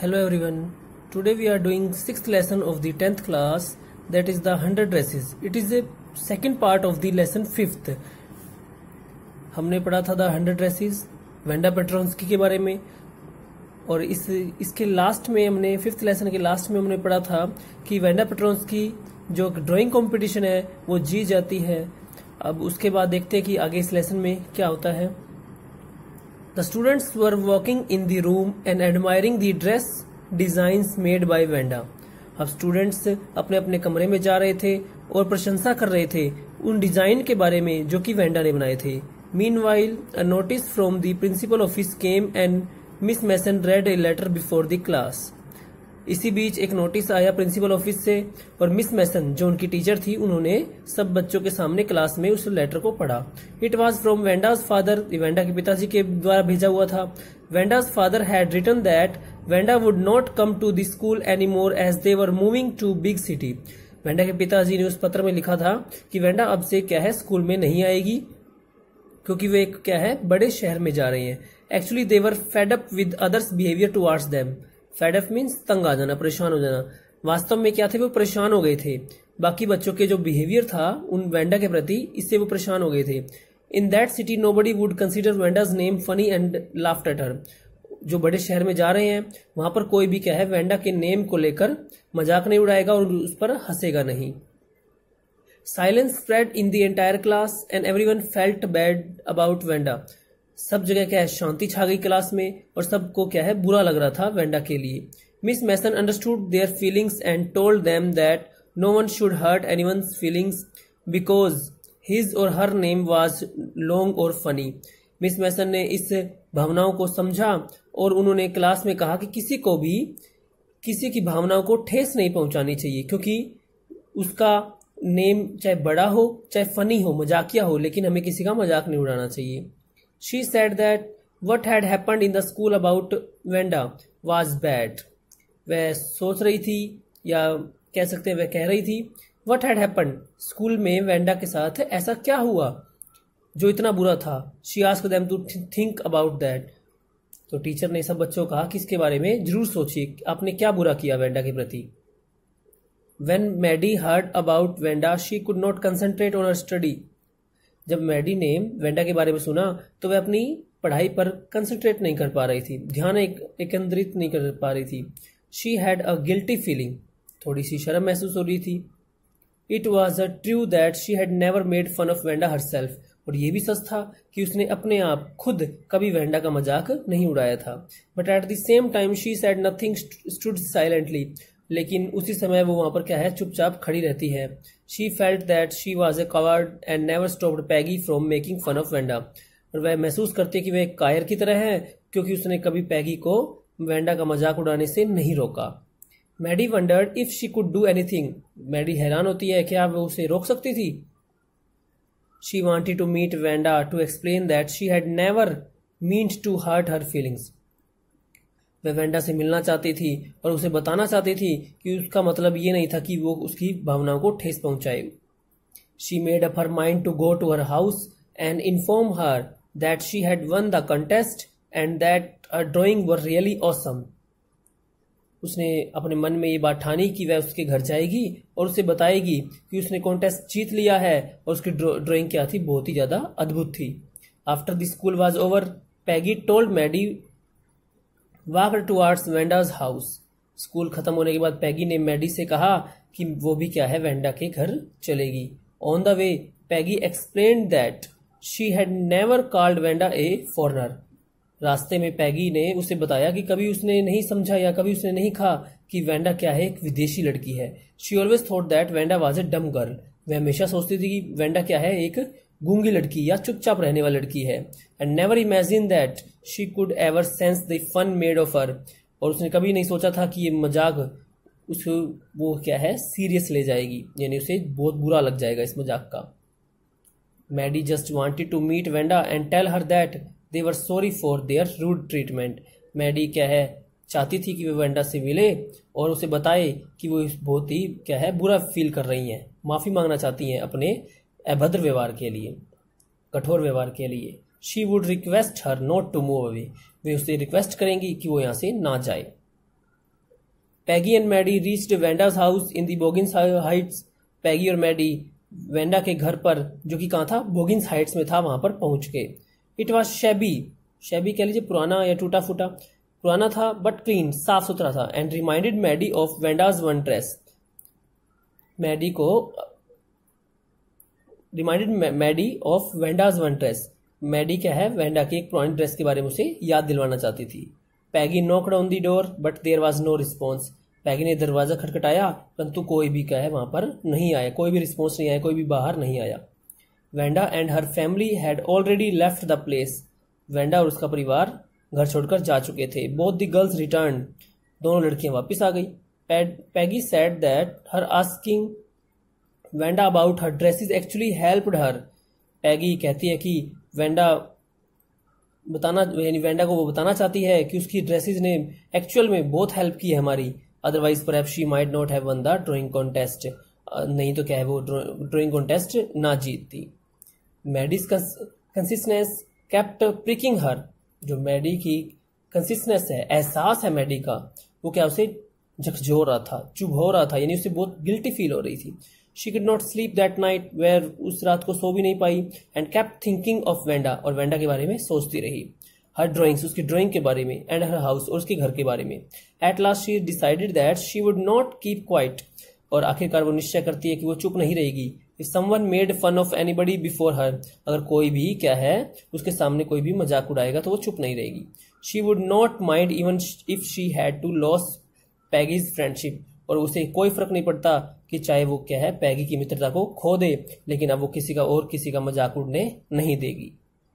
Hello everyone. Today we are doing 6th lesson of the 10th class, that is the 100 dresses. It is a second part of the lesson 5th. हमने पढ़ा था the 100 dresses Wanda Petronski के बारे में, और इसके last में हमने 5th लेसन के लास्ट में हमने पढ़ा था कि वेंडा पेट्रोन्स्की जो ड्राइंग कंपटीशन है वो जीत जाती है। अब उसके बाद देखते हैं कि आगे इस लेसन में क्या होता है। The students were walking in the room and admiring the dress designs made by Vanda. अब स्टूडेंट्स अपने अपने कमरे में जा रहे थे और प्रशंसा कर रहे थे उन डिजाइन के बारे में जो कि वेंडा ने बनाए थे। Meanwhile, a notice from the principal office came and Miss Mason read a letter before the class. इसी बीच एक नोटिस आया प्रिंसिपल ऑफिस से और मिस मैसन जो उनकी टीचर थी उन्होंने सब बच्चों के सामने क्लास में उस लेटर को पढ़ा। It was from Wanda's father, Wanda के पिताजी के द्वारा भेजा हुआ था। Wanda's father had written that Wanda would not come to the school any more as they were moving to big city. Wanda के पिताजी ने उस पत्र में लिखा था कि वेंडा अब से क्या है स्कूल में नहीं आएगी क्योंकि वे क्या है बड़े शहर में जा रहे हैं। Actually they were fed up with others behaviour towards them. Fed up means तंग आ जाना, परेशान हो जाना। वास्तव में क्या थे, वो परेशान हो गए थे। बाकी बच्चों के जो बिहेवियर था उन वेंडा के प्रति, इससे वो परेशान हो गए थे। In that city nobody would consider Wanda's name funny and laughed at her. जो बड़े शहर में जा रहे हैं वहां पर कोई भी क्या है वेंडा के नेम को लेकर मजाक नहीं उड़ाएगा और उस पर हंसेगा नहीं। Silence spread in the entire class and everyone felt bad about Wanda. सब जगह क्या है शांति छा गई क्लास में और सबको क्या है बुरा लग रहा था वेंडा के लिए। Miss Mason understood their feelings and told them that no one should hurt anyone's feelings because his और हर नेम वाज लॉन्ग और फनी। मिस मैसन ने इस भावनाओं को समझा और उन्होंने क्लास में कहा कि किसी को भी किसी की भावनाओं को ठेस नहीं पहुंचानी चाहिए क्योंकि उसका नेम चाहे बड़ा हो चाहे फनी हो, मजाकिया हो, लेकिन हमें किसी का मजाक नहीं उड़ाना चाहिए। She said that what had happened in the school about Vanda was bad. वह सोच रही थी या कह सकते हैं वह कह रही थी what had happened, स्कूल में वेंडा के साथ ऐसा क्या हुआ जो इतना बुरा था। She asked them to think about that. तो टीचर ने सब बच्चों को कहा कि इसके बारे में जरूर सोचिए आपने क्या बुरा किया वेंडा के प्रति। When Maddie heard about Vanda, she could not concentrate on her study. जब मैडी ने वेंडा के बारे में सुना तो वह अपनी पढ़ाई पर कंसंट्रेट नहीं कर पा रही थी, ध्यान एकत्रित नहीं कर पा रही थी। She had a guilty feeling, थोड़ी सी शर्म महसूस हो रही थी। It was a true that she had never made fun of Wanda herself, और यह भी सच था कि उसने अपने आप खुद कभी वेंडा का मजाक नहीं उड़ाया था। But at the same time she said nothing, stood silently, लेकिन उसी समय वो वहां पर क्या है चुपचाप खड़ी रहती है। She felt that she was a coward and never stopped Peggy from making fun of Wanda, और वह महसूस करती है कि वह एक कायर की तरह है क्योंकि उसने कभी पैगी को वेंडा का मजाक उड़ाने से नहीं रोका। Maddie wondered if she could do anything, Maddie हैरान होती है क्या वो उसे रोक सकती थी। She wanted to meet Wanda to explain that she had never meant to hurt her feelings. वह वेंडा से मिलना चाहती थी और उसे बताना चाहती थी कि उसका मतलब ये नहीं था कि वो उसकी भावनाओं को ठेस पहुंचाए। She made up her mind to go to her house and inform her that she had won the contest and that her drawing were really awesome. उसने अपने मन में ये बात ठानी कि वह उसके घर जाएगी और उसे बताएगी कि उसने कॉन्टेस्ट जीत लिया है और उसकी ड्राइंग क्या थी, बहुत ही ज्यादा अद्भुत थी। After the school was over, Peggy told Maddie walked towards Wanda's house. School खत्म होने के बाद पैगी ने मैडी से कहा कि वो भी क्या है वेंडा के घर चलेगी। On the way Peggy explained that she had never called Wanda a foreigner. रास्ते में पैगी ने उसे बताया कि कभी उसने नहीं समझा या कभी उसने नहीं कहा कि वेंडा क्या है एक विदेशी लड़की है। She always thought that Wanda was a dumb girl. वह हमेशा सोचती थी कि वेंडा क्या है एक गूंगी लड़की या चुपचाप रहने वाली लड़की है। And never imagine that she could ever sense the fun made of her, और उसने कभी नहीं सोचा था कि ये मजाक उसको वो क्या है सीरियस ले जाएगी, यानी उसे बहुत बुरा लग जाएगा इस मजाक का। Maddie just wanted to meet Wanda and tell her that they were sorry for their rude treatment. Maddie क्या है चाहती थी कि वो वेंडा से मिले और उसे बताए कि वो बहुत ही क्या है बुरा फील कर रही हैं, माफी मांगना चाहती हैं अपने अभद्र व्यवहार के लिए, कठोर व्यवहार के लिए। She would request her not to move away, वे उससे रिक्वेस्ट करेंगी कि वो यहाँ से ना जाए। Peggy and Maddie reached Wanda's house in the Boggins Heights. Peggy और मैडी वेंडा के घर पर, जो कि कहाँ था, बोगिन्स हाइट्स में था, वहां पर पहुंच गए। इट वॉज शैबी, शैबी कह लीजिए पुराना या टूटा फूटा, पुराना था बट क्लीन, साफ सुथरा था। And reminded Maddie of Wanda's one dress, Maddie को reminded Maddie of Wanda's one dress. Maddie क्या है, वेंडा की एक पुरानी ड्रेस के बारे में उसे याद दिलवाना चाहती थी। Peggy knocked on the door but there was no response. Peggy ने दरवाजा खटखटाया परंतु कोई भी क्या है वहां पर नहीं आया, कोई भी रिस्पॉन्स नहीं आया, कोई भी बाहर नहीं आया। Wanda and her family had already left the place. Wanda और उसका परिवार घर छोड़कर जा चुके थे। बोथ द गर्ल्स रिटर्न, दोनों लड़कियां वापस आ गई। Peggy said that her asking Wanda about her dresses actually helped her. Peggy कहती है कि वेंडा को वो बताना चाहती है कि उसकी ड्रेसेस ने एक्चुअल में बहुत हेल्प की है हमारी, otherwise perhaps she might not have won the drawing contest, नहीं तो क्या है वो ड्राइंग कॉन्टेस्ट ना जीतती। Maddie's consistence kept pricking her, जो मैडी की कंसिस्टेंस है, एहसास है मैडी का, वो क्या उसे झकझोर रहा था, चुभ हो रहा था, यानी उसे बहुत गिल्टी फील हो रही थी। She could not sleep that night, where उस रात को सो भी नहीं पाई। And kept thinking of Wanda, और वेंडा के बारे में सोचती रही। हर ड्राइंग्स, उसकी ड्राइंग के बारे में, एंड हर हाउस, और उसके घर के बारे में। At last she decided that she would not keep quiet, और आखिरकार वो निश्चय करती है कि वो चुप नहीं रहेगी। If someone made fun of anybody before her, अगर कोई भी क्या है उसके सामने कोई भी मजाक उड़ाएगा तो वो चुप नहीं रहेगी। She would not mind even if she had to lose Peggy's friendship, और उसे कोई फर्क नहीं पड़ता कि चाहे वो क्या है पैगी की मित्रता को खो दे, लेकिन अब वो किसी का मजाक उड़ने नहीं देगी।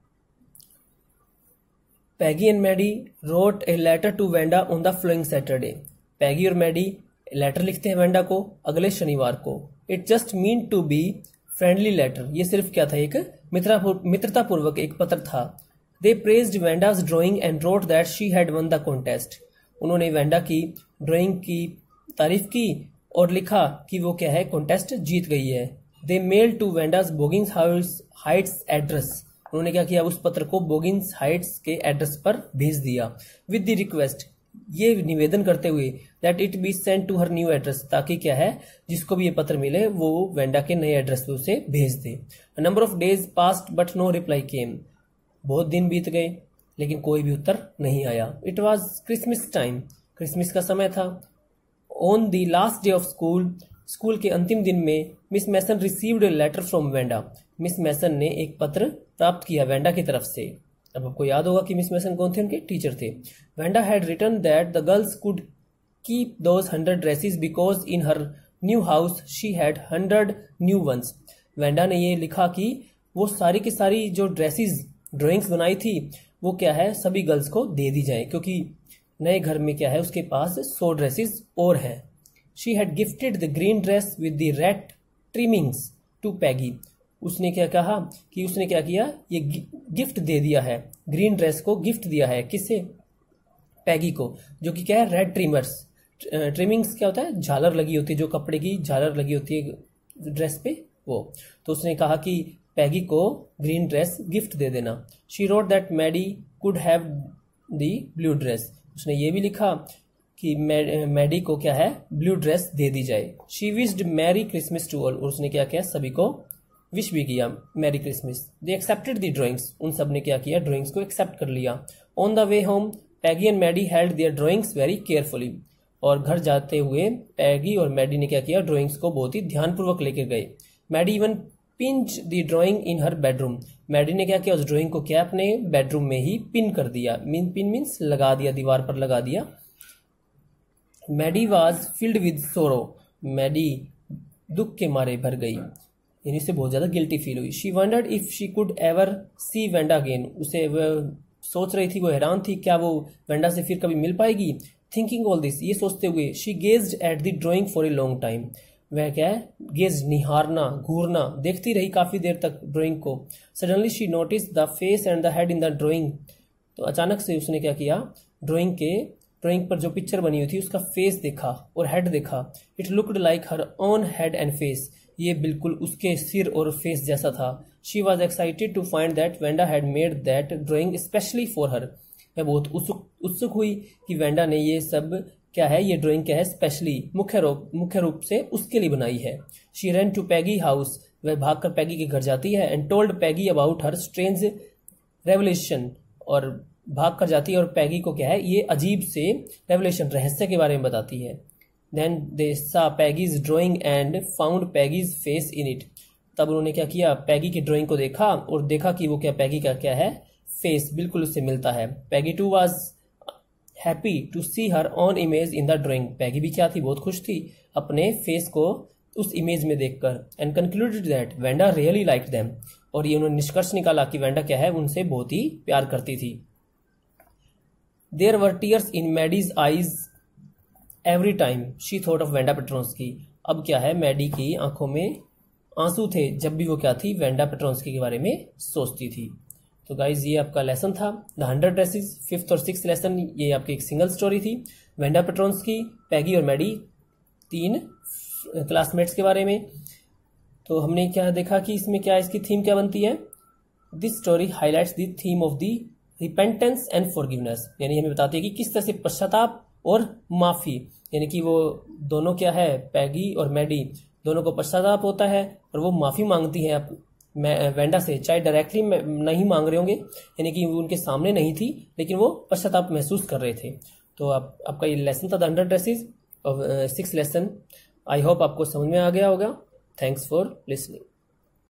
Peggy and Maddie wrote a letter to Wanda on the following Saturday. Peggy और मैडी लेटर लिखते हैं वेंडा को अगले शनिवार को। It just mean to be friendly letter, ये सिर्फ क्या था, एक मित्रता पूर्वक एक पत्र था। They praised Wanda's drawing and wrote that she had won the contest. उन्होंने वेंडा की ड्राइंग की तारीफ की और लिखा कि वो क्या है कॉन्टेस्ट जीत गई है। They mail to Wanda's Boggins Heights address, उन्होंने क्या किया, उस पत्र को बोगिन्स हाइट्स के एड्रेस पर भेज दिया। विद द रिक्वेस्ट, ये निवेदन करते हुए, that it be sent to her new address, ताकि क्या है जिसको भी ये पत्र मिले वो वेंडा के नए एड्रेस पे उसे भेज दे। A number of days passed but no reply came, बहुत दिन बीत गए लेकिन कोई भी उत्तर नहीं आया। It was Christmas time, Christmas का समय था। On the last day of school, school के अंतिम दिन में Miss Mason received a letter from Wanda. Miss Mason ने एक पत्र प्राप्त किया वेंडा की तरफ से। अब आपको याद होगा कि मिस मैसन कौन थे, उनके टीचर थे। Wanda had written that the girls could keep those 100 dresses because in her new house she had 100 new ones. Wanda ने ये लिखा कि वो सारी की सारी जो ड्रेसेस ड्राइंग्स बनाई थी वो क्या है सभी गर्ल्स को दे दी जाए, क्योंकि नए घर में क्या है उसके पास 100 ड्रेसेस और है। She had gifted the green dress with the red trimmings to Peggy. उसने क्या कहा कि उसने क्या किया, ये गिफ्ट दे दिया है, ग्रीन ड्रेस को गिफ्ट दिया है, किससे, पैगी को, जो कि क्या है रेड ट्रिमर्स। ट्रिमिंग्स क्या होता है, झालर लगी होती है, जो कपड़े की झालर लगी होती है ड्रेस पे वो। तो उसने कहा कि पैगी को ग्रीन ड्रेस गिफ्ट दे देना। She wrote that Maddie could have the blue dress. उसने ये भी लिखा कि मैडी को क्या है ब्लू ड्रेस दे दी जाए। She wished merry Christmas to all, और उसने क्या किया सभी को विश भी किया merry Christmas. They accepted the drawings, उन सब ने क्या किया ड्राइंग्स को एक्सेप्ट कर लिया। On the way home Peggy and Maddie held their drawings very carefully, और घर जाते हुए पैगी और मैडी ने क्या किया ड्राइंग्स को बहुत ही ध्यानपूर्वक लेकर गए। Maddie even pinch the drawing in her bedroom, Maddie ने क्या किया उस ड्राइंग को क्या अपने बेडरूम में ही पिन कर दिया। पिन मीन्स लगा दिया, दीवार पर लगा दिया। Maddie was filled with sorrow, Maddie दुख के मारे भर गई, यानी से बहुत ज्यादा गिल्टी फील हुई। She wondered if she could ever see Wanda again, उसे सोच रही थी, वो हैरान थी क्या वो वेंडा से फिर कभी मिल पाएगी। थिंकिंग ऑल दिस, ये सोचते हुए she gazed at the drawing for a long time, वह क्या है गेज निहारना घूरना, देखती रही काफी देर तक ड्राइंग को। Suddenly she notice the face and the head in the drawing, तो अचानक से उसने क्या किया ड्राइंग पर जो पिक्चर बनी हुई थी उसका फेस देखा और हेड देखा। It looked like her own head and face, ये बिल्कुल उसके सिर और फेस जैसा था। She was excited to find that Wanda had made that drawing specially for her, वह बहुत उत्सुक हुई कि वेंडा ने ये सब क्या है ये ड्राइंग क्या है, स्पेशली मुख्य रूप से उसके लिए बनाई है। She run to Peggy house, वह भागकर पैगी के घर जाती है। And told Peggy about her strange revelation, और भाग कर जाती है और पैगी को क्या है ये अजीब से रेवलेशन रहस्य के बारे में बताती है। Then they saw Peggy's drawing and found Peggy's face in it, तब उन्होंने क्या किया, पैगी की ड्राइंग को देखा और देखा कि वो क्या पैगी का क्या है फेस बिल्कुल उससे मिलता है। Peggy too was happy to see her own image in the drawing, Peggy भी क्या थी, बहुत खुश थी अपने फेस को उस इमेज में देखकर। And concluded that Wanda really like them, और ये उन्होंने निष्कर्ष निकाला कि वेंडा क्या है उनसे बहुत ही प्यार करती थी। There were tears in Maddie's eyes every time she thought of Wanda Petronski, अब क्या है मैडी की आंखों में आंसू थे जब भी वो क्या थी वेंडा पेट्रोन्स्की के बारे में सोचती थी। तो गाइज ये आपका लेसन था द 100 ड्रेसेस, 5th और 6th लेसन ये आपकी एक सिंगल स्टोरी थी। वेंडा पेट्रोन्स्की, पैगी और मैडी 3 क्लासमेट्स के बारे में। तो हमने क्या देखा कि इसमें क्या इसकी थीम क्या बनती है, this story highlights the theme of the repentance and forgiveness, यानी हमें बताती है कि किस तरह से पश्चाताप और माफी, यानी कि वो दोनों क्या है पैगी और मैडी दोनों को पश्चाताप होता है और वो माफी मांगती है वेंडा से, चाहे डायरेक्टली नहीं मांग रहे होंगे, यानी कि वो उनके सामने नहीं थी लेकिन वो पश्चाताप महसूस कर रहे थे। तो आपका ये लेसन था the 100 dresses of 6th lesson. I hope आपको समझ में आ गया होगा। Thanks for listening.